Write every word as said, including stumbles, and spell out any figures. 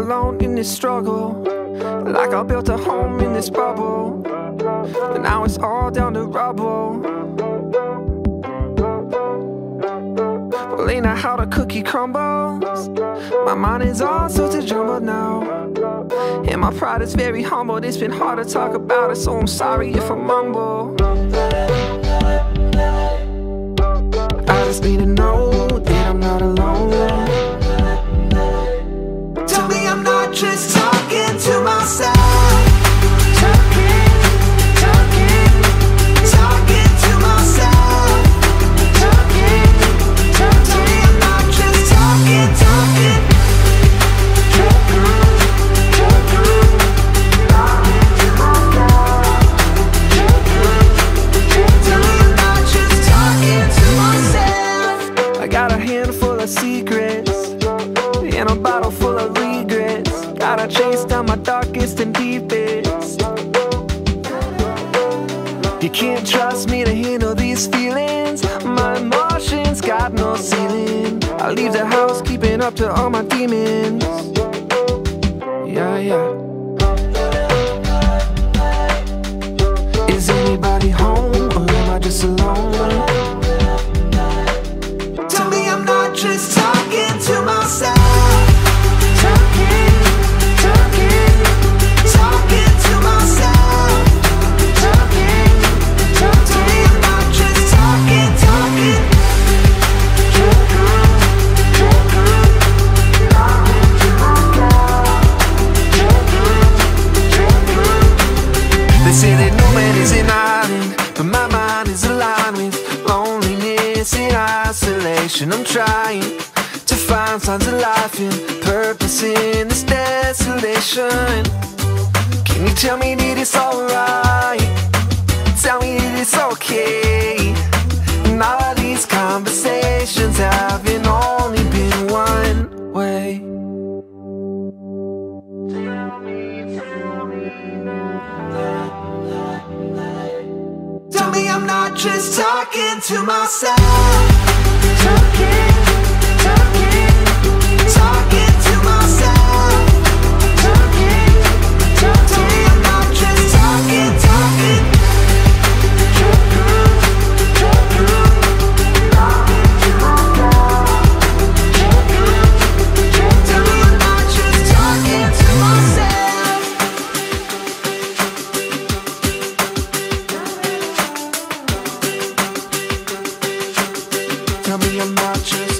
alone in this struggle, like I built a home in this bubble, but now it's all down to rubble. Well, ain't that how the cookie crumbles? My mind is all sorts of jumbled now, and my pride is very humbled. It's been hard to talk about it, so I'm sorry if I mumble. I just need to know that I'm not alone. Tell me I'm not just talking to myself. Talking, talking, talking to myself. Talking, talking. Tell me I'm not just talking, talking. Talking, talking, talking to myself. Tell me I'm not just talking to myself. I got a handful of secrets and a bottle full of regrets. Gotta chase down my darkest and deepest. You can't trust me to handle these feelings. My emotions got no ceiling. I leave the house keeping up to all my demons. Yeah, yeah. Is anybody home or am I just alone? Tell me I'm not just talking to myself. Talking, talking, talking to myself. Talking, talking. Tell me I'm not just talking, talking. Talking, talking, talking to myself. Talking, talking. They say that no man is an island, but my mind is aligned with loneliness and isolation. I'm trying to find signs of life and purpose in this desolation. Can you tell me that it's alright? Tell me that it's okay. And all of these conversations haven't only been one way. Tell me, tell me, tell me I'm not just talking to myself. Talking, talking, talking to myself. Talking, talking. Tell me I'm not just talking, talking. Talking, talking, talking to myself. Talking, talking. Tell me I'm not just talking to myself. Tell me I'm not just